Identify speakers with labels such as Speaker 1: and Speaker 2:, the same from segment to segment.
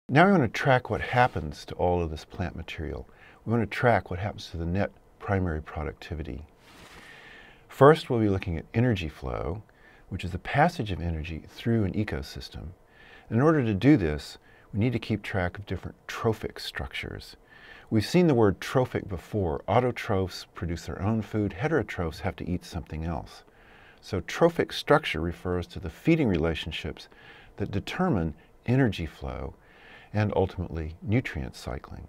Speaker 1: Now we want to track what happens to all of this plant material. We want to track what happens to the net primary productivity. First, we'll be looking at energy flow, which is the passage of energy through an ecosystem. And in order to do this, we need to keep track of different trophic structures. We've seen the word trophic before. Autotrophs produce their own food. Heterotrophs have to eat something else. So trophic structure refers to the feeding relationships that determine energy flow and ultimately nutrient cycling.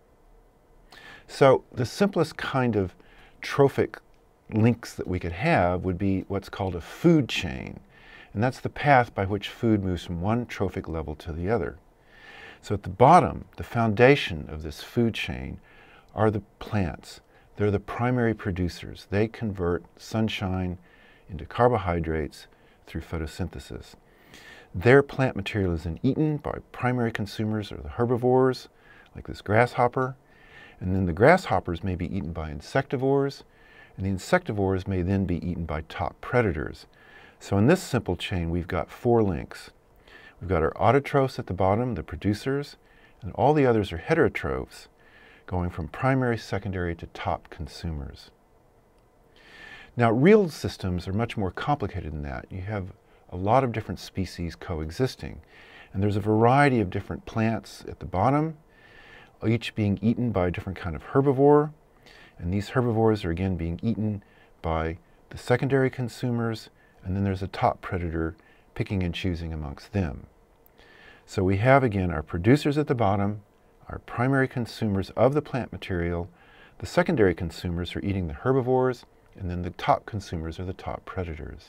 Speaker 1: So the simplest kind of trophic links that we could have would be what's called a food chain. And that's the path by which food moves from one trophic level to the other. So at the bottom, the foundation of this food chain are the plants. They're the primary producers. They convert sunshine into carbohydrates through photosynthesis. Their plant material is then eaten by primary consumers or the herbivores, like this grasshopper. And then the grasshoppers may be eaten by insectivores, and the insectivores may then be eaten by top predators. So in this simple chain, we've got 4 links. We've got our autotrophs at the bottom, the producers, and all the others are heterotrophs, going from primary, secondary to top consumers. Now, real systems are much more complicated than that. You have a lot of different species coexisting, and there's a variety of different plants at the bottom, each being eaten by a different kind of herbivore, and these herbivores are again being eaten by the secondary consumers, and then there's a top predator picking and choosing amongst them. So we have again our producers at the bottom, our primary consumers of the plant material, the secondary consumers are eating the herbivores, and then the top consumers are the top predators.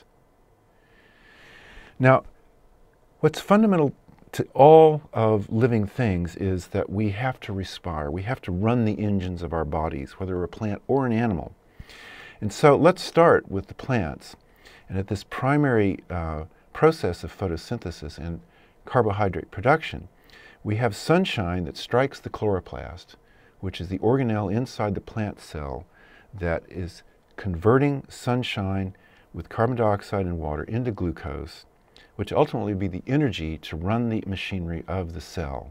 Speaker 1: Now, what's fundamental to all of living things is that we have to respire. We have to run the engines of our bodies, whether we're a plant or an animal. And so let's start with the plants. And at this primary process of photosynthesis and carbohydrate production, we have sunshine that strikes the chloroplast, which is the organelle inside the plant cell that is converting sunshine with carbon dioxide and water into glucose, which ultimately will be the energy to run the machinery of the cell.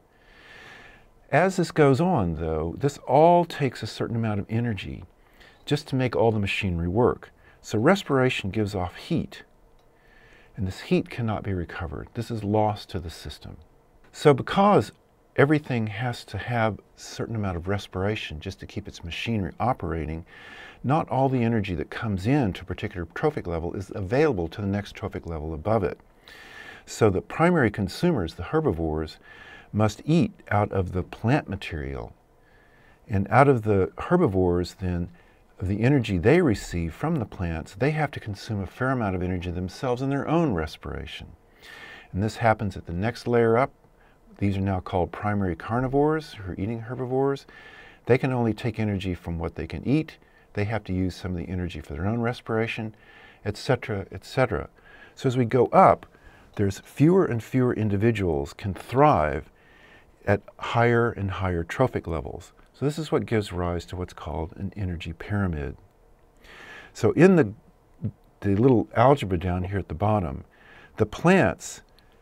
Speaker 1: As this goes on, though, this all takes a certain amount of energy just to make all the machinery work. So respiration gives off heat, and this heat cannot be recovered. This is lost to the system. So because everything has to have a certain amount of respiration just to keep its machinery operating, not all the energy that comes in to a particular trophic level is available to the next trophic level above it. So the primary consumers, the herbivores, must eat out of the plant material. And out of the herbivores, then, of the energy they receive from the plants, they have to consume a fair amount of energy themselves in their own respiration. And this happens at the next layer up. These are now called primary carnivores, who are eating herbivores. They can only take energy from what they can eat. They have to use some of the energy for their own respiration, etc., etc. So as we go up, there's fewer and fewer individuals can thrive at higher and higher trophic levels. So this is what gives rise to what's called an energy pyramid. So in the little algebra down here at the bottom, the plants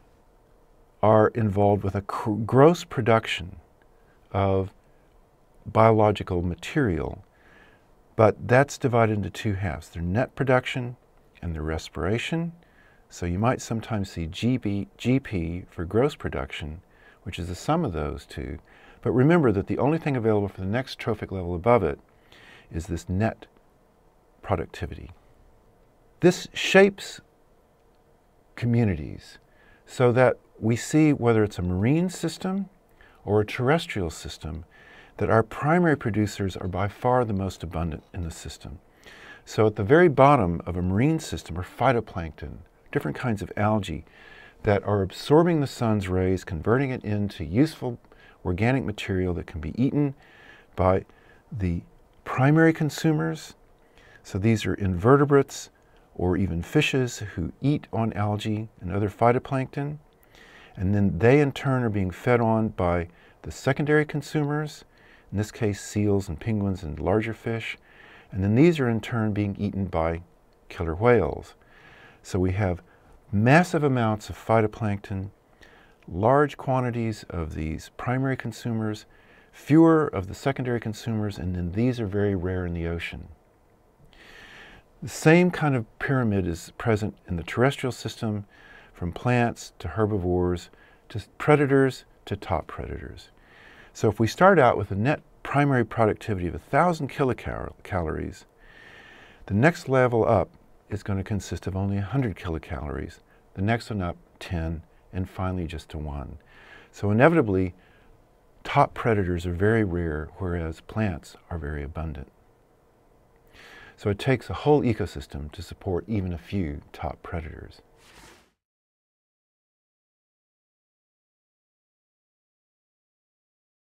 Speaker 1: are involved with a gross production of biological material, but that's divided into 2 halves, their net production and their respiration. So you might sometimes see GP for gross production, which is the sum of those 2. But remember that the only thing available for the next trophic level above it is this net productivity. This shapes communities so that we see, whether it's a marine system or a terrestrial system, that our primary producers are by far the most abundant in the system. So at the very bottom of a marine system are phytoplankton, different kinds of algae that are absorbing the sun's rays, converting it into useful organic material that can be eaten by the primary consumers. So these are invertebrates or even fishes who eat on algae and other phytoplankton. And then they in turn are being fed on by the secondary consumers, in this case seals and penguins and larger fish. And then these are in turn being eaten by killer whales. So we have massive amounts of phytoplankton, large quantities of these primary consumers, fewer of the secondary consumers, and then these are very rare in the ocean. The same kind of pyramid is present in the terrestrial system, from plants to herbivores to predators to top predators. So if we start out with a net primary productivity of 1,000 kilocalories, the next level up is going to consist of only 100 kilocalories, the next one up 10, and finally just to 1. So inevitably, top predators are very rare, whereas plants are very abundant. So it takes a whole ecosystem to support even a few top predators.